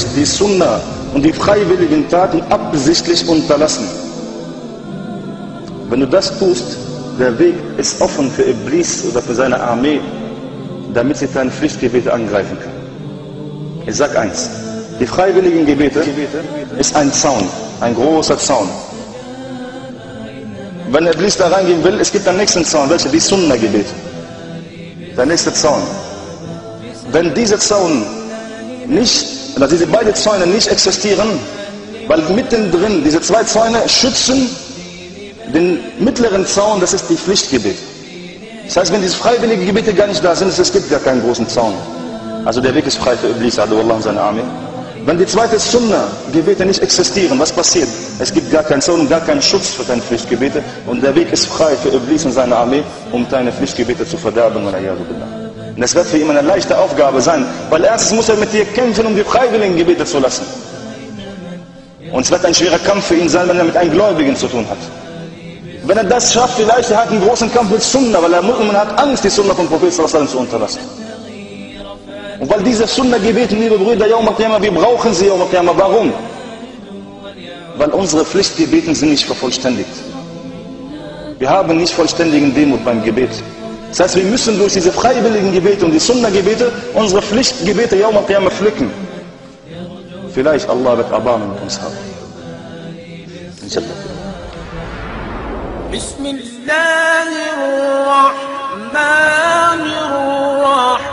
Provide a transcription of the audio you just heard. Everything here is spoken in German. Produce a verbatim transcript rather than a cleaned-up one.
die Sunna und die freiwilligen Taten absichtlich unterlassen. Wenn du das tust, der Weg ist offen für Iblis oder für seine Armee, damit sie deine Pflichtgebete angreifen können. Ich sag eins, die freiwilligen Gebete ist ein Zaun, ein großer Zaun. Wenn Iblis da reingehen will, es gibt einen nächsten Zaun, welcher? Die Sunna-Gebete. Der nächste Zaun. Wenn diese Zaun nicht, oder diese beiden Zäune nicht existieren, weil mittendrin diese zwei Zäune schützen den mittleren Zaun, das ist die Pflichtgebet. Das heißt, wenn diese freiwilligen Gebete gar nicht da sind, es gibt gar keinen großen Zaun. Also der Weg ist frei für Iblis, Allah und seine Armee. Wenn die zweite Sunna-Gebete nicht existieren, was passiert? Es gibt gar keinen Zaun und gar keinen Schutz für deine Pflichtgebete und der Weg ist frei für Iblis und seine Armee, um deine Pflichtgebete zu verderben. Und das wird für ihn eine leichte Aufgabe sein, weil erstens muss er mit dir kämpfen, um die freiwilligen Gebete zu lassen. Und es wird ein schwerer Kampf für ihn sein, wenn er mit einem Gläubigen zu tun hat. Wenn er das schafft, vielleicht er hat einen großen Kampf mit Sunna, weil er Mu'min hat Angst, die Sunna vom Propheten sallallahu alaihi wasallam zu unterlassen. Und weil diese Sunna-Gebete, liebe Brüder, Yawm al-Qiyamah, wir brauchen sie Yawm al-Qiyamah. Warum? Weil unsere Pflichtgebete sind nicht vervollständigt. Wir haben nicht vollständigen Demut beim Gebet. Das heißt, wir müssen durch diese freiwilligen Gebete und die Sunna-Gebete unsere Pflichtgebete Yawm al-Qiyamah pflücken. Vielleicht Allah wird Erbarmen mit uns haben. Inshallah. بسم الله الرحمن الرحيم